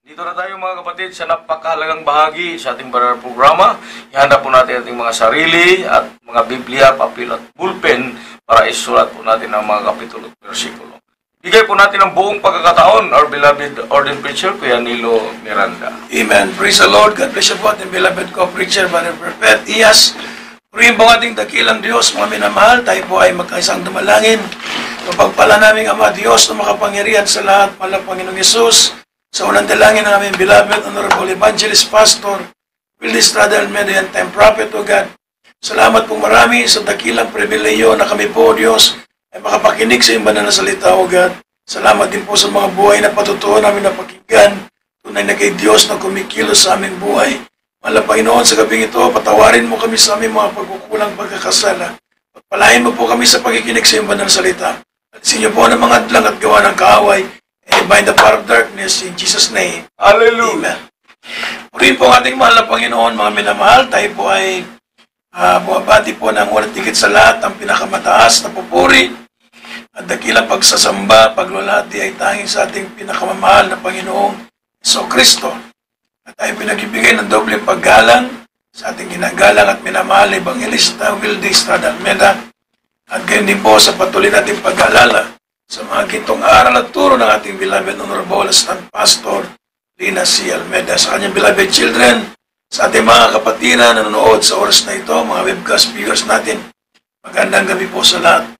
Dito na tayo mga kapatid sa napakahalagang bahagi sa ating banal programa. Ihanda po natin ating mga sarili at mga Biblia, papel at bulpen para isulat po natin ang mga kapitulo at versikulo. Bigay po natin ang buong pagkakataon, our beloved ordained preacher, Kuya Nilo Miranda. Amen. Praise the Lord. God bless you po ating beloved co-preacher, Brother Prophet Iyas. Purihin po ating dakilang Diyos, mga minamahal. Tayo po ay magkaisang dumalangin. Mapagpala namin Ama Diyos na makapangyarihan sa lahat, pala Panginoong Yesus. Sa unang dalangin ng aming beloved, Honorable Evangelist Pastor, Will Estrada Almeida and Time Prophet, O God. Salamat po marami sa dakilang pribileyo na kami po, Diyos, ay makapakinig sa iyong banal na salita, O God. Salamat din po sa mga buhay na patutuo namin na pakinggan. Tunay na kay Diyos na kumikilos sa aming buhay. Mahal na Panginoon, sa gabing ito, patawarin mo kami sa aming mga pagkukulang pagkakasala. Pagpalain mo po kami sa pakikinig sa iyong banal na salita. At sa inyo po ng mga adlang at gawa ng kaaway, and bind the power of darkness in Jesus' name. Hallelujah. Amen. Purihin po ang ating mahal na Panginoon, mga minamahal. Tayo po ay bumabati po ng walang tigit sa lahat ang pinakamataas na pupuri at dakilang pagsasamba, paglulati ay tanging sa ating pinakamamahal na Panginoong Jesucristo. At tayo pinagbibigay ng dobleng paggalang sa ating ginagalang at minamahal na Evangelista Will Estrada Almeida. At gayon din po sa patuloy nating pag-aalala sa mga gintong aral at turo ng ating beloved Honorable Assistant Pastor Lina C. Almeida, sa kanyang beloved children, sa ating mga kapatiran na nanonood sa oras na ito, mga webcast viewers natin, magandang gabi po sa lahat.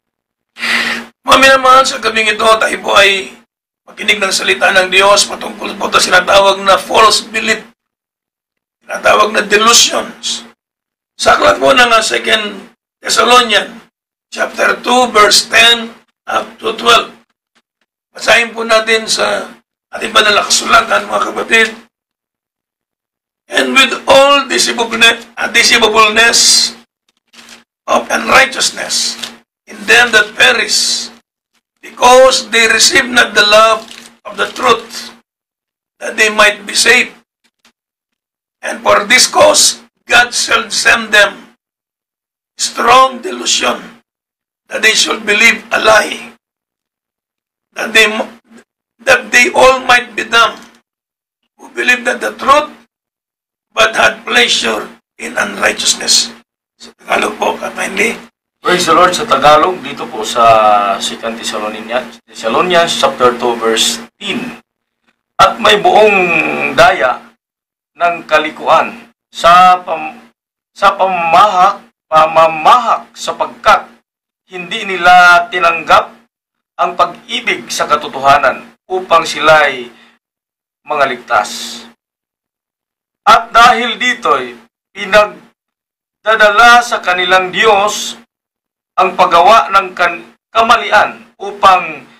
Mga minamahal, sa gabing ito, tayo po ay makinig ng salita ng Diyos patungkol po ito sinatawag na false belief, sinatawag na delusions. Sa aklat po ng 2 Thessalonians, chapter 2, verse 10, up to 12. Basahin po natin sa ating banal na kasulatan, mga kapatid. And with all deceivableness of unrighteousness in them that perish, because they receive not the love of the truth, that they might be saved. And for this cause, God shall send them strong delusion, that they should believe a lie, that they all might be dumb, who believe that the truth, but had pleasure in unrighteousness. Sa Tagalog po, kindly. Praise the Lord. Sa Tagalog, dito po sa 2 Thessalonians chapter 2, verse 10. At may buong daya ng kalikuan sa pamamahak sapagkat hindi nila tinanggap ang pag-ibig sa katotohanan upang sila'y mga ligtas. At dahil dito'y pinagdadala sa kanilang Diyos ang paggawa ng kamalian upang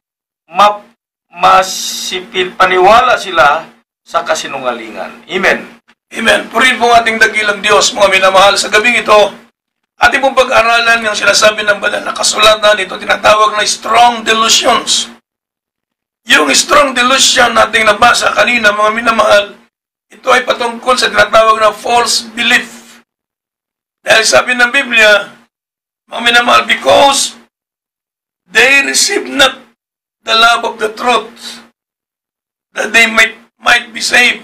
paniwala sila sa kasinungalingan. Amen. Amen. Purihin po ang ating dakilang Diyos, mga minamahal, sa gabing ito. Ating pong pag-aralan ng sinasabi ng banal na kasulatan, ito tinatawag na strong delusions. Yung strong delusion nating nabasa kanina, mga minamahal, ito ay patungkol sa tinatawag na false belief. Dahil sabi ng Biblia, mga minamahal, because they receive not the love of the truth, that they might be saved.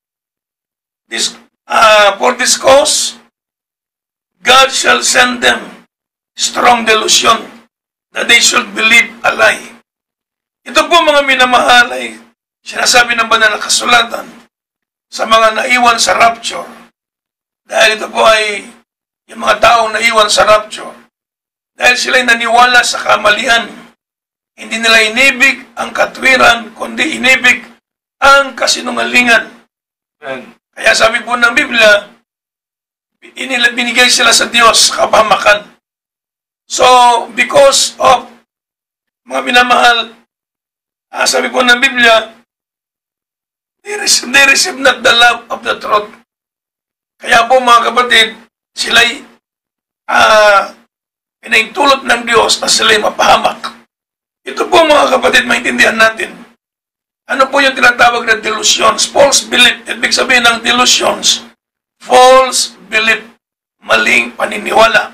For this cause, God shall send them strong delusion, that they should believe a lie. Ito po mga minamahal ay sinasabi ng banal na kasulatan sa mga naiwan sa rapture. Dahil ito po ay yung mga taong naiwan sa rapture. Dahil sila'y naniwala sa kamalian. Hindi nila inibig ang katwiran, kundi inibig ang kasinungalingan. Kaya sabi po ng Biblia, binigay sila sa Diyos kapahamakan. So, because of mga minamahal, sabi po ng Biblia, they receive not the love of the truth. Kaya po mga kapatid, sila'y pinaintulot ng Diyos na sila'y mapahamak. Ito po mga kapatid, maintindihan natin. Ano po yung tinatawag na delusions? False belief. Ibig sabihin ng delusions, false belief, maling paniniwala,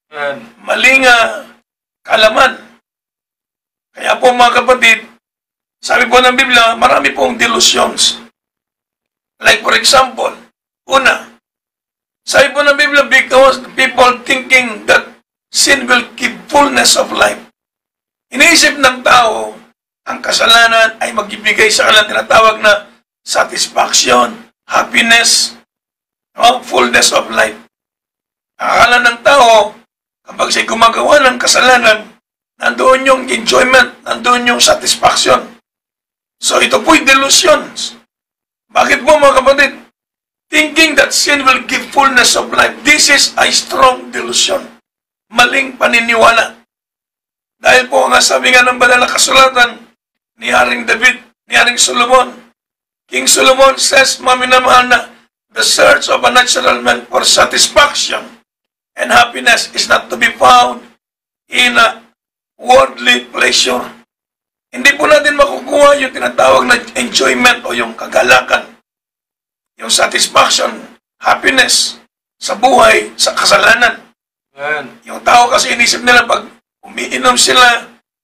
maling kalaman. Kaya po mga kapatid, Sabi po ng Biblia, marami pong delusions. Like for example, una, sabi po ng Biblia, because people thinking that sin will give fullness of life. Iniisip ng tao, ang kasalanan ay magbibigay sa kanila tinatawag na satisfaction, happiness, fullness of life. Akala ng tao, kapag siya gumagawa ng kasalanan, nandoon yung enjoyment, nandoon yung satisfaction. So ito po'y delusions. Bakit po mga kapatid? Thinking that sin will give fullness of life. This is a strong delusion. Maling paniniwala. Dahil po nga sabi nga ng banal na kasulatan ni Haring David, ni Haring Solomon, King Solomon says, maminamahal na, the search of a natural man for satisfaction and happiness is not to be found in a worldly pleasure. Hindi po natin makukuha yung tinatawag na enjoyment o yung kagalakan, yung satisfaction, happiness sa buhay, sa kasalanan. Amen. Yung tao kasi inisip nila pag umiinom sila,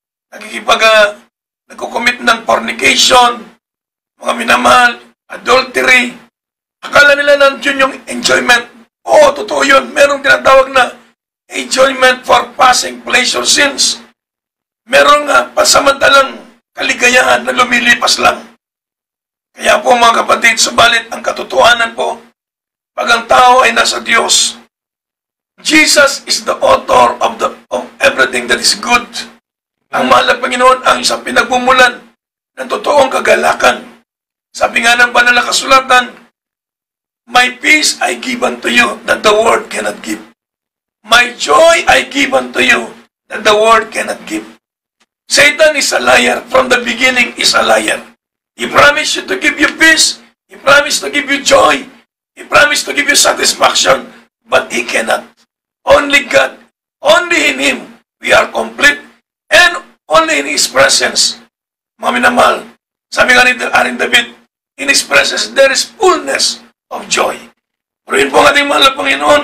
nagkukumit ng fornication, mga minamahal, adultery, akala nila nandiyon yung enjoyment. Oo, totoo yun. Merong tinatawag na enjoyment for passing pleasure sins. Merong pasamantalang kaligayahan na lumilipas lang. Kaya po mga kapatid, subalit ang katotohanan po, pag ang tao ay nasa Diyos, Jesus is the author of everything that is good. Ang mahal na Panginoon ang isang pinagbumulan ng totoong kagalakan. Sabi nga ng banal na kasulatan, my peace I give unto you that the world cannot give. My joy I give unto you that the world cannot give. Satan is a liar. From the beginning is a liar. He promised you to give you peace. He promised to give you joy. He promised to give you satisfaction. But he cannot. Only God, only in Him, we are complete. And only in His presence, mga minamahal, sabi nga ni Haring David, in His presence, there is fullness of joy. Purihin po ang ating mahal na Panginoon.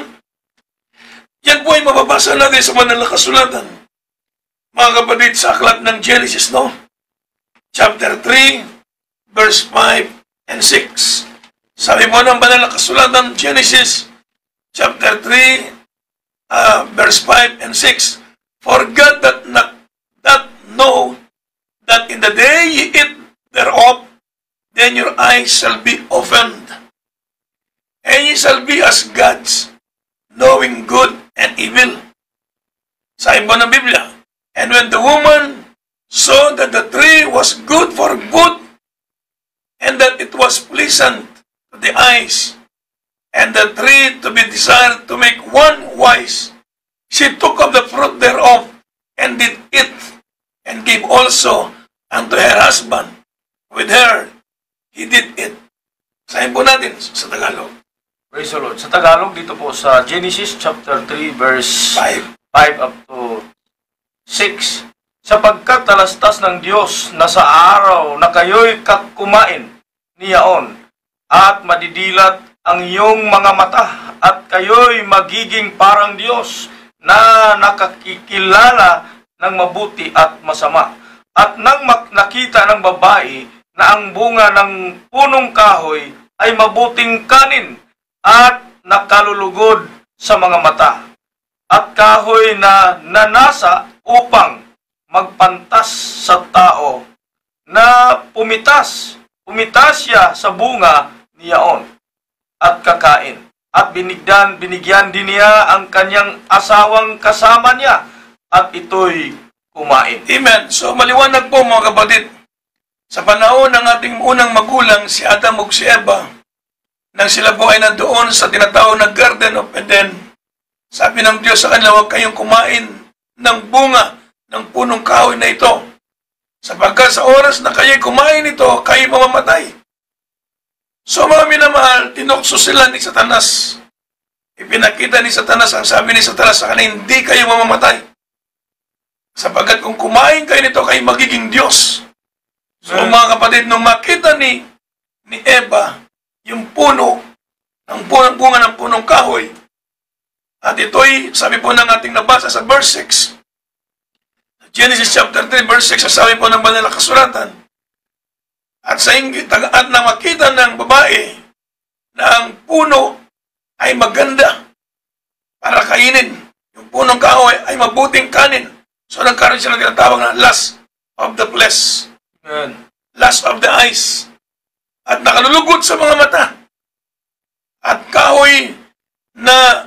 Yan po ay mababasa natin sa banal na kasulatan. Mga kapatid, sa aklat ng Genesis, no? Chapter 3, verse 5 and 6. Sabi mo ng banal na kasulatan, Genesis, chapter 3, verse 5 and 6. For God that know that in the day ye eat thereof, then your eyes shall be opened, and ye shall be as gods, knowing good and evil. Sabi po ng Biblia, and when the woman saw that the tree was good for food, and that it was pleasant to the eyes, and the tree to be desired to make one wise, she took of the fruit thereof, and did eat, and gave also unto her husband. With her, he did eat. Sabi po natin sa Tagalog. Praise the Lord. Sa Tagalog, dito po sa Genesis chapter 3, verse 5 up to 6. Sapagkat talastas ng Diyos na sa araw na kayo'y kumain niyaon, at madidilat ang iyong mga mata, at kayo'y magiging parang Diyos na nakakikilala ng mabuti at masama. At nang nakita ng babae na ang bunga ng punong kahoy ay mabuting kanin at nakalulugod sa mga mata, at kahoy na nanasa upang magpantas sa tao, na pumitas siya sa bunga niyaon at kakain. At binigyan din niya ang kanyang asawang kasama niya, at ito'y kumain. Amen. So maliwanag po mga kapatid, sa panahon ng ating unang magulang, si Adam ug si Eva, nang sila po ay nandoon sa tinatawag na Garden of Eden, sabi ng Diyos sa kanila, huwag kayong kumain ng bunga ng punong kahoy na ito, sapagkat sa oras na kayo'y kumain ito, kayo'y mamamatay. So mga minamahal, tinukso sila ni Satanas. Ipinakita ni Satanas, ang sabi ni Satanas sa kanila, hindi kayo mamamatay. Sapagkat kung kumain kayo nito, kayo magiging Diyos. So mga kapatid, nung makita ni Eva yung puno, ang bunga ng punong kahoy, at ito'y, sabi po ng ating nabasa sa verse 6, Genesis chapter 3, verse 6, sabi po ng banal na kasulatan, at nang makita ng babae na ang puno ay maganda para kainin. Yung punong kahoy ay mabuting kanin. So nagkaroon siya ng tinatawag na lust of the flesh, Amen. lust of the eyes. At nakalulugod sa mga mata. At kahoy na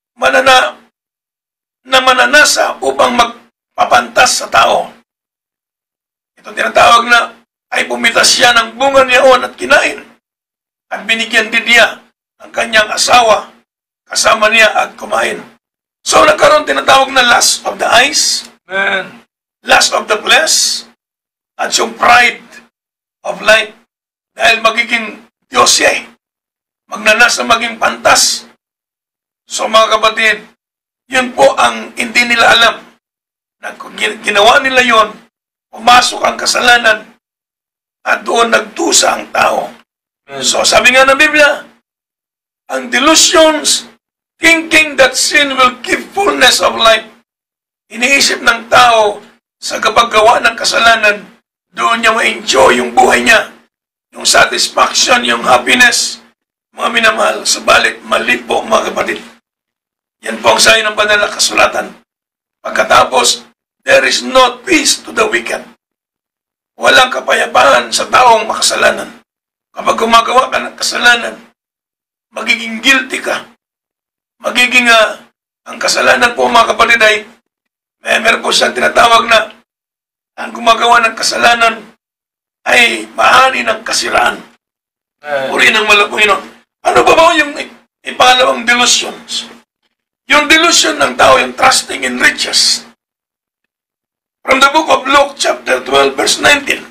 mananasa upang magpapantas sa tao. Ito tinatawag na ay pumitas siya ng bunga niyaon at kinain. At binigyan din niya ang kanyang asawa kasama niya at kumain. So nagkaroon tinatawag na lust of the eyes, Amen. lust of the flesh, at yung pride of life. Dahil magiging Diyos siya eh. Magnanasa maging pantas. So mga kapatid, yun po ang hindi nila alam. Na ginawa nila yon, pumasok ang kasalanan, at doon nagdusa ang tao. Amen. So sabi nga ng Biblia, ang delusions, thinking that sin will give fullness of life. Iniisip ng tao sa kapaggawa ng kasalanan, doon niya ma-enjoy yung buhay niya, yung satisfaction, yung happiness. Mga minamahal, subalit mali po mga kapatid. Yan po ang sayo ng banal na kasulatan. Pagkatapos, there is no peace to the wicked. Walang kapayapaan sa taong makasalanan. Kapag gumagawa ka ng kasalanan, magiging guilty ka. Magiging ang kasalanan po mga kapatid ay meron po siyang tinatawag na ang gumagawa ng kasalanan ay mahani ng kasiraan. Uri ng Panginoon. Ano ba ba yung ipangalawang delusions? Yung delusion ng tao, yung trusting in riches. From the book of Luke, chapter 12, verse 19.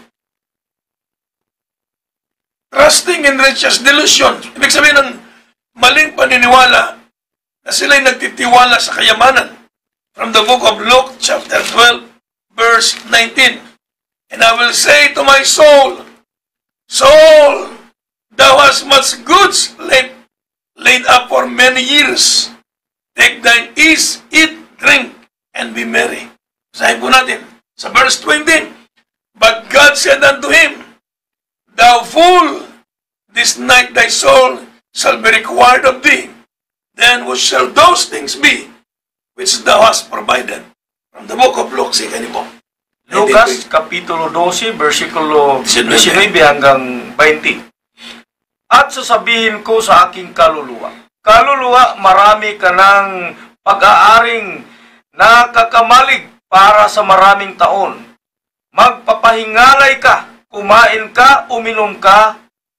Trusting in riches, delusion. Ibig sabihin ng maling paniniwala na sila'y nagtitiwala sa kayamanan. From the book of Luke, chapter 12, verse 19. And I will say to my soul, Soul, thou hast much goods laid up for many years. Take thine ease, eat, drink, and be merry. Sabi po natin, sa verse 20, But God said unto him, Thou fool, this night thy soul shall be required of thee. Then what shall those things be which thou hast provided? From the book of Luke, sige po. Lucas, Kapitulo 12, versikulo 19 hanggang 20. At sasabihin ko sa aking kaluluwa, Kaluluwa, marami ka ng pag-aaring nakakamalig para sa maraming taon. Magpapahingalay ka, kumain ka, uminom ka,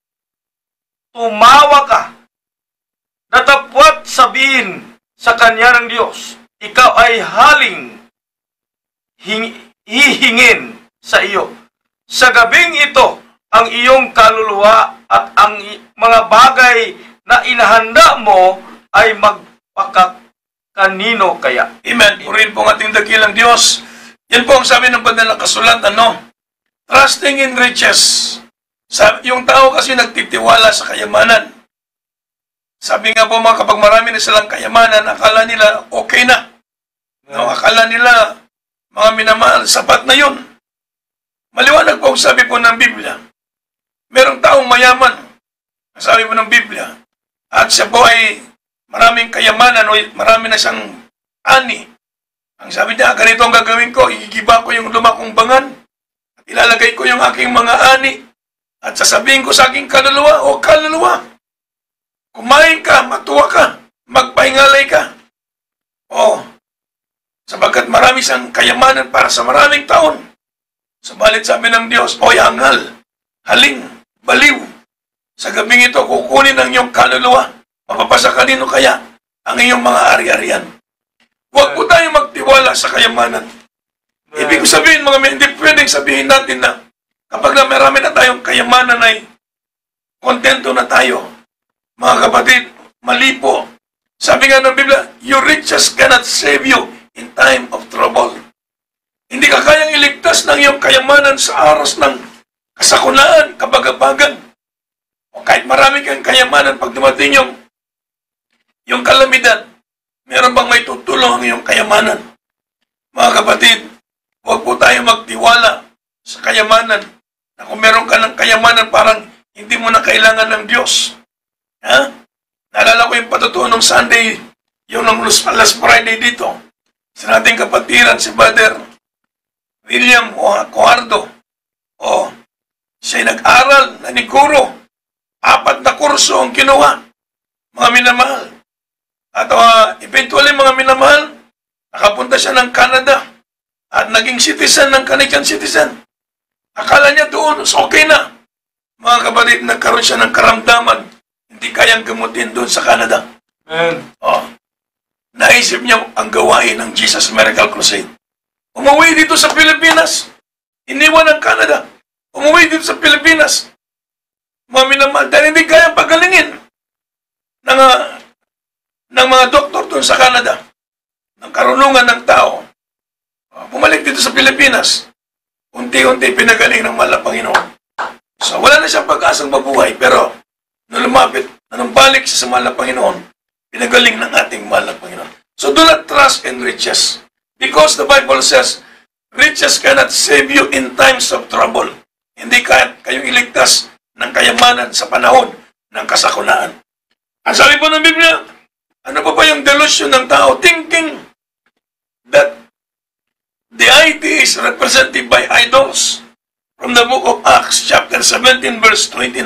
tumawa ka. Datapwat sabihin sa kanya ng Diyos, ikaw ay haling hihingin sa iyo. Sa gabing ito, ang iyong kaluluwa at ang mga bagay na inahanda mo ay magpakakanino kaya. Amen. Purihin po ang ating dakilang Diyos. Yan po ang sabi ng banal na kasulatan, no? Trusting in riches. Yung tao kasi nagtitiwala sa kayamanan. Sabi nga po mga kapag marami na silang kayamanan, akala nila okay na. No, akala nila, mga minamahal, sapat na yun. Maliwanag po ang sabi po ng Biblia. Merong taong mayaman, sabi po ng Biblia, at siya po ay maraming kayamanan o marami na siyang ani. Ang sabi niya, ganito ang gagawin ko, igigiba ko yung lumakong bangan, at ilalagay ko yung aking mga ani, at sasabihin ko sa aking kaluluwa, o kaluluwa, kumain ka, matuwa ka, magpahingalay ka. O, sapagkat marami siyang kayamanan para sa maraming taon. Subalit sabi ng Diyos, o hangal, haling, baliw, sa gabing ito, kukunin ang iyong kaluluwa. Mapapasa kanino kaya ang iyong mga ari-arian? Huwag po tayong magtiwala sa kayamanan. Ibig sabihin, mga hindi pwedeng sabihin natin na kapag na marami na tayong kayamanan ay kontento na tayo. Mga kapatid, mali po. Sabi nga ng Biblia, your riches cannot save you in time of trouble. Hindi ka kayang iligtas ng iyong kayamanan sa aras ng kasakunaan, kabagabagan. O kahit marami kang kayamanan, pag dumating yung kalamidad, meron bang may tutulong ang iyong kayamanan? Mga kapatid, huwag po tayo magtiwala sa kayamanan. na kung meron ka ng kayamanan, parang hindi mo na kailangan ng Diyos. Ha? Naalala ko yung patutuo nung Sunday, yung nung last Friday dito, sa nating kapatiran, si Brother William Coardo. O, siya'y nag-aral, naniguro. 4 na kurso ang kinuha, mga minamahal. At eventually, mga minamahal, nakapunta siya ng Canada at naging citizen ng Canadian citizen. Akala niya doon, okay na. Mga kapatid, nagkaroon siya ng karamdaman. Hindi kayang gamutin doon sa Canada. Naisip niya ang gawain ng Jesus Miracle Crusade. Umuwi dito sa Pilipinas. Iniwan ng Canada. Umuwi dito sa Pilipinas. Mga minamahal, dahil hindi kayang pagalingin ng mga doktor doon sa Canada. Ng karunungan ng tao. Bumalik dito sa Pilipinas. Unti-unti pinagaling ng mahal na Panginoon. So, wala na siyang pag-asang mabuhay, pero nung lumapit, nung balik siya sa mahal na Panginoon, pinagaling ng ating mahal na Panginoon. So, do not trust in riches. Because the Bible says, riches cannot save you in times of trouble. Hindi kayong iligtas ng kayamanan sa panahon ng kasakunaan. Ang sabi po ng Biblia, ano pa ba yung delusion ng tao? Thinking that the idea is represented by idols. From the book of Acts, chapter 17, verse 29.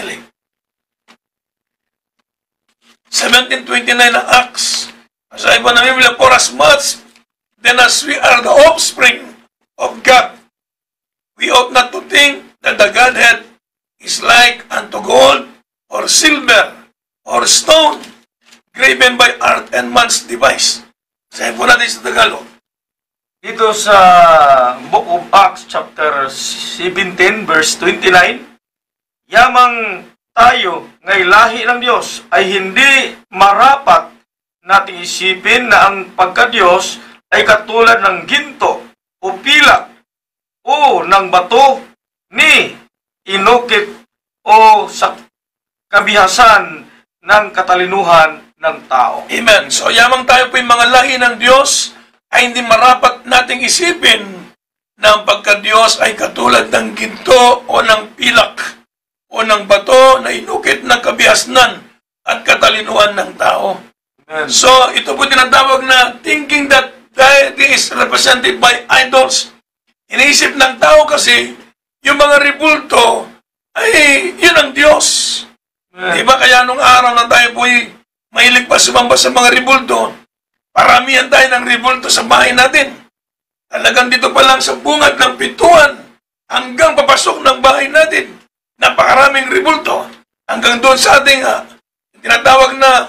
17:29 ng Acts. Ang sabi po ng Biblia, for as much then as we are the offspring of God, we ought not to think that the Godhead is like unto gold, or silver, or stone, graven by art and man's device. Sabi po natin sa Tagalog. Dito sa Book of Acts, chapter 17, verse 29, yamang tayo ngay lahi ng Diyos ay hindi marapat nating isipin na ang pagka-Diyos ay katulad ng ginto o pilak o ng bato ni inukit o sa kabihasan ng katalinuhan ng tao. Amen. So, yamang tayo po yung mga lahi ng Diyos, ay hindi marapat nating isipin na ang pagka-Diyos ay katulad ng ginto o ng pilak o ng bato na inukit ng kabihasnan at katalinuhan ng tao. Amen. So, ito po tinatawag na thinking that deity is represented by idols. Iniisip ng tao kasi yung mga ribulto ay yun ang Diyos. Diba kaya nung araw na tayo po'y mahilig pa sumamba sa mga ribulto, paramihan tayo ng ribulto sa bahay natin. Talagang dito pa lang sa bungad ng pintuan hanggang papasok ng bahay natin. Napakaraming ribulto. Hanggang doon sa ating tinatawag na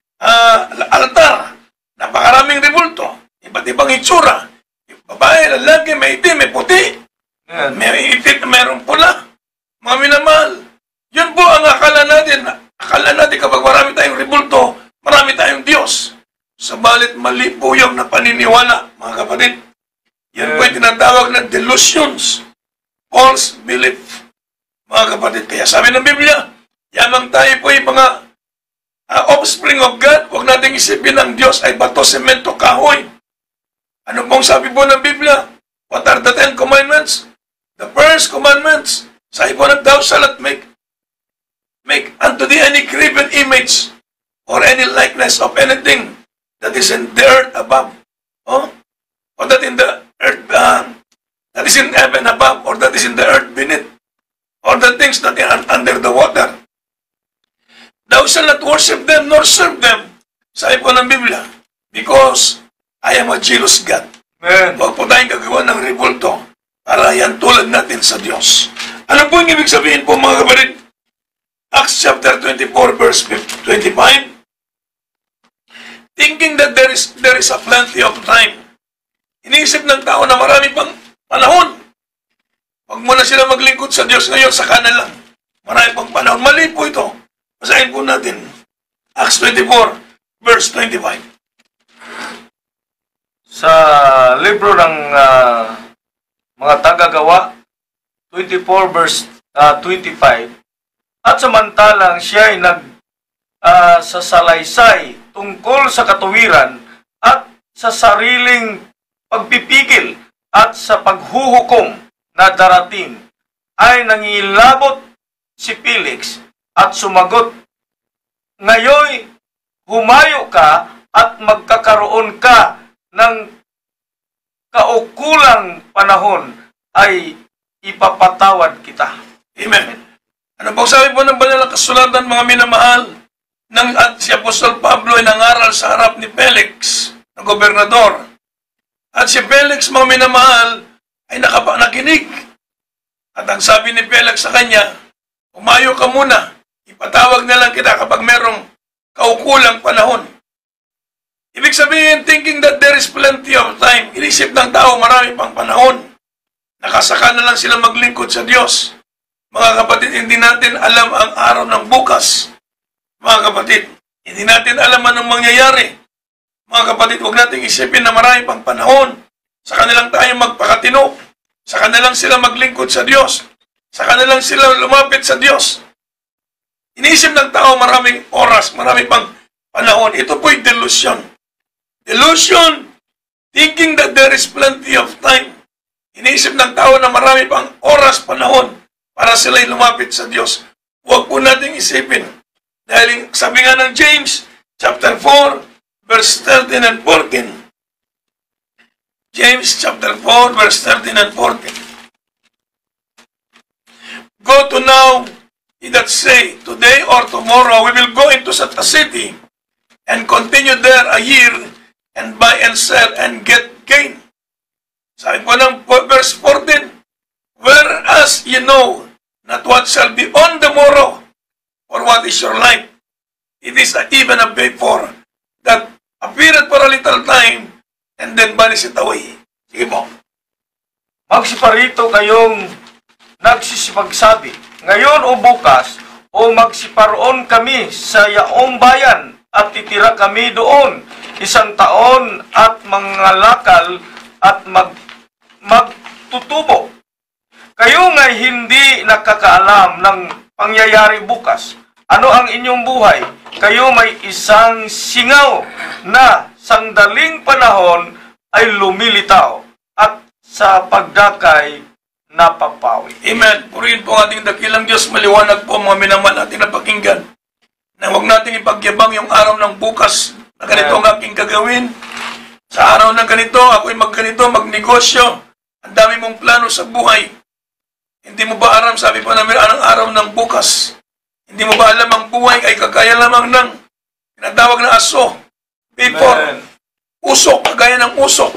altar. Napakaraming ribulto. Iba't ibang itsura. Babae, lalaki, may itim, may puti. May itit na mayroong pula. Mga minamahal. Yun po ang akala natin. Akala natin kapag marami tayong ribulto, marami tayong Diyos. Sabalit mali po yung na paniniwala, mga kapatid. Yan po yung tinatawag na delusions. False belief. Mga kapatid, kaya sabi ng Biblia, yamang tayo po yung mga offspring of God, huwag nating isipin ang Diyos ay bato, semento, kahoy. Ano pong sabi po ng Biblia? What are the 10 commandments? The first commandments, sabi po na thou shalt not make unto thee any graven image or any likeness of anything that is in the earth above, or that in the earth, that is in heaven above, or that is in the earth beneath, or the things that are under the water. Thou shalt not worship them nor serve them, sabi po ng Biblia, because I am a jealous God. Huwag po tayong gagawa ng ribulto para yan tulad natin sa Diyos. Ano po yung ibig sabihin po, mga kapatid? Acts chapter 24 verse 25, thinking that there is a plenty of time. Iniisip ng tao na marami pang panahon. Huwag mo na sila maglingkod sa Diyos ngayon, saka na lang. Marami pang panahon. Mali po ito. Basahin po natin. Acts 24 verse 25. Sa libro ng mga tagagawa, 24 verse 25, at samantalang siya ay nagsasalaysay tungkol sa katuwiran at sa sariling pagpipigil at sa paghuhukom na darating, ay nangilabot si Felix at sumagot, "Ngayoy, humayo ka at magkakaroon ka ng kaukulang panahon ay ipapatawad kita." Amen. Ano pong sabi po ng banal na kasulatan, mga minamahal, nang at si Apostol Pablo ay nangaral sa harap ni Felix, na gobernador. At si Felix, mga minamahal, ay nakinig. At ang sabi ni Felix sa kanya, "Umayo ka muna, ipatawag na lang kita kapag merong kaukulang panahon." Ibig sabihin, thinking that there is plenty of time, inisip ng tao marami pang panahon. Nakasaka na lang sila maglingkod sa Diyos. Mga kapatid, hindi natin alam ang araw ng bukas. Mga kapatid, hindi natin alam anong mangyayari. Mga kapatid, huwag nating isipin na marami pang panahon. Sa kanilang tayo magpakatino. Sa kanilang sila maglingkod sa Diyos. Sa kanilang sila lumapit sa Diyos. Iniisip ng tao maraming oras, marami pang panahon. Ito po'y delusion. Delusion, thinking that there is plenty of time. Iniisip ng tao na marami pang oras, panahon para sila'y lumapit sa Diyos. Huwag po nating isipin. Dahil sabi nga ng James, chapter 4, verse 13 and 14. James chapter 4, verse 13 and 14. "Go to now, ye that say, today or tomorrow we will go into such a city, and continue there a year, and buy and sell, and get gain." Sabi po ng verse 14, "Whereas ye know not what shall be on the morrow, or what is your life? It is even a vapor that appeareth for a little time, and then vanisheth away." Sige po. Magsiparito kayong nagsisipagsabi, "Ngayon o bukas, o magsiparoon kami sa yaong bayan, at titira kami doon 1 taon at mangalakal at magtutubo. Kayo nga'y hindi nakakaalam ng pangyayari bukas. Ano ang inyong buhay? Kayo may isang singaw na sandaling panahon ay lumilitaw at sa pagdakay napapawi." Amen. Purihin po ang ating dakilang Diyos. Maliwanag po mga minamahal natin na pakinggan. Na huwag natin ipagyabang yung araw ng bukas na ganito ang aking gagawin. Sa araw ng ganito, ako'y magganito, magnegosyo. Ang dami mong plano sa buhay. Hindi mo ba alam, sabi po namin, anong araw ng bukas? Hindi mo ba alam ang buhay ay kagaya lamang ng tinatawag na aso, vapor, usok, kagaya ng usok.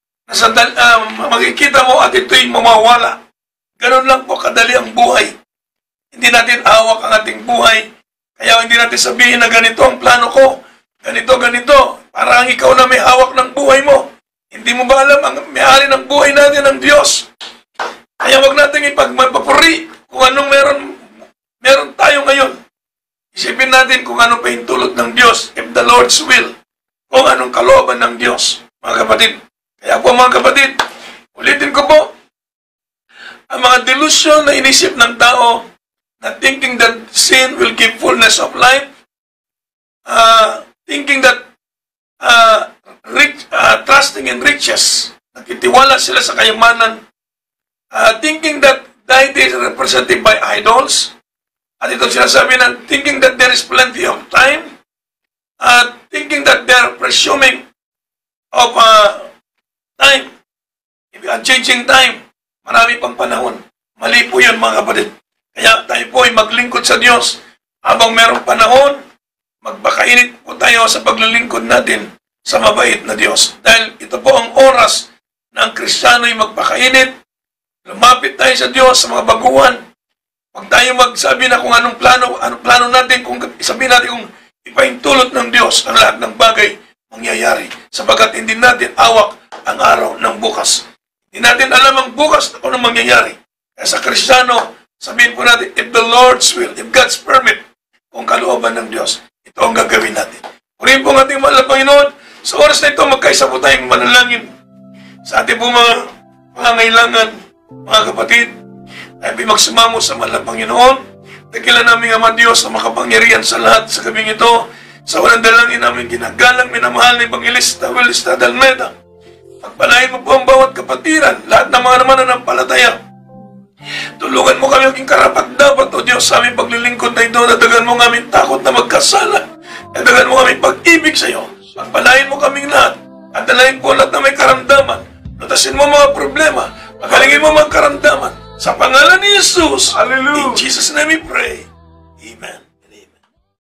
Makikita mo at ito'y mawawala. Ganun lang po kadali ang buhay. Hindi natin hawak ang ating buhay. Kaya hindi natin sabihin na ganito ang plano ko. Ganito, ganito. Parang ikaw na may hawak ng buhay mo. Hindi mo ba alam ang may-ari ng buhay natin ng Diyos? Kaya wag natin ipagmapapuri kung anong meron tayo ngayon. Isipin natin kung ano pa yung tulot ng Diyos, if the Lord's will, kung anong kalooban ng Diyos, mga kapatid. Kaya po mga kapatid, ulitin ko po, ang mga delusion na inisip ng tao, na thinking that sin will give fullness of life, thinking that trusting in riches, nakitiwala sila sa kayamanan, thinking that deity is represented by idols, at ito sinasabi na thinking that there is plenty of time, thinking that they are presuming of time, changing time, marami pang panahon. Mali po yun mga kapatid. Kaya tayo po ay maglingkod sa Diyos. Habang merong panahon, magpakainit po tayo sa paglilingkod natin sa mabait na Diyos. Dahil ito po ang oras na ang Kristiyano ay magpakainit, lumapit tayo sa Diyos sa mga baguhan. Huwag tayo magsabi na kung anong plano natin, kung sabihin natin kung ipaintulot ng Diyos ang lahat ng bagay mangyayari. Sapagkat hindi natin awak ang araw ng bukas. Hindi natin alam ang bukas na kung anong mangyayari. Kaya sa Kristiyano, sabihin po natin, if the Lord's will, if God's permit, kung kalooban ng Diyos, ito ang gagawin natin. Purihin po ang ating mahal na Panginoon. Sa oras na ito, magkaisa po tayong manalangin sa ating po mga pangangailangan, mga kapatid. Tayo po magsumamo sa mahal na Panginoon. Dakilan namin Ama Diyos na makapangyarihan sa lahat sa gabing ito. Sa walang dalangin namin ginagalang minamahal na Evangelista Welista Dalmeda. Pagpalain mo po ang bawat kapatiran, lahat ng mga naman ng palataya. Tulungan mo kami maging karapat dapat, O Diyos, sa aming paglilingkod na ito. Dadagan mo ng aming takot na magkasala. Dadagan mo ng aming pag-ibig sa iyo. Pagpalain mo kaming lahat. At dalayin po lahat na may karamdaman. Lutasin mo mga problema. Pagalingin mo mga karamdaman. Sa pangalan ni Jesus. Hallelujah. In Jesus' name we pray.